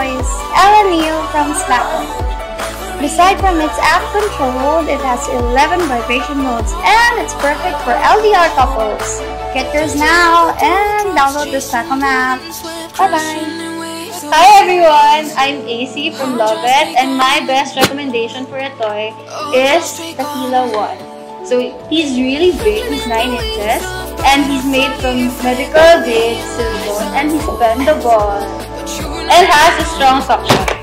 toys, Ella Neal from Slacker. Aside from its app control, it has 11 vibration modes and it's perfect for LDR couples. Get yours now and download the Slacker app. Bye-bye! Hi everyone! I'm AC from Lauvette and my best recommendation for a toy is Tequila 1. So he's really big, he's 9 inches and he's made from medical grade silicone and he's bendable and has a strong suction.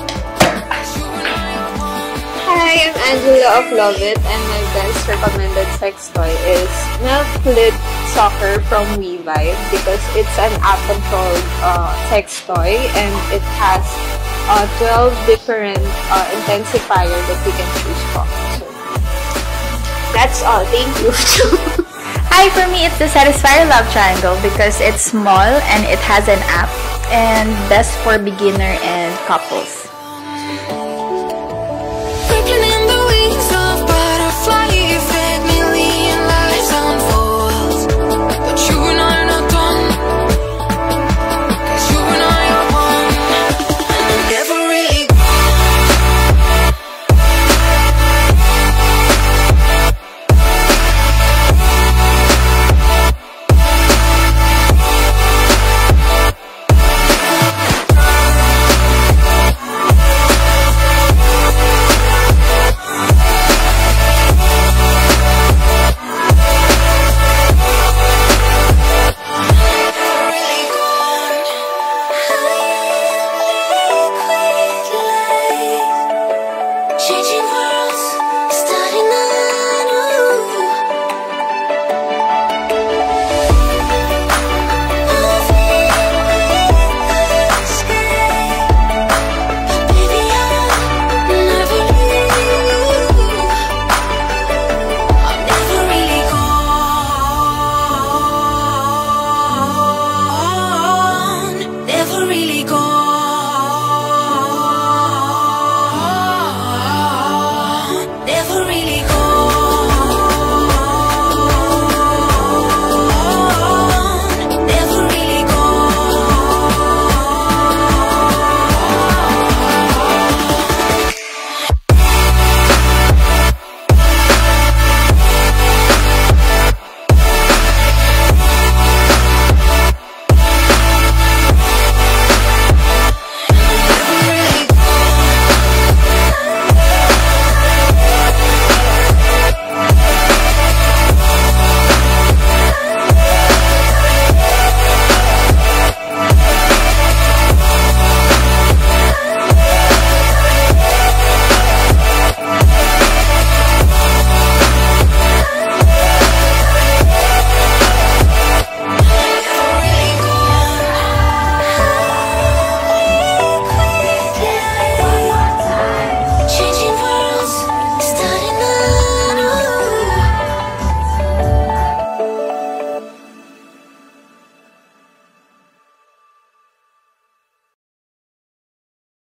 Hi, I'm Angela of Lauvette and my best recommended sex toy is Milk Lid Soccer from Vibe because it's an app-controlled sex toy and it has 12 different intensifiers that you can choose from. So that's all. Thank you. Hi, for me it's the Satisfier Love Triangle because it's small and it has an app and best for beginner and couples.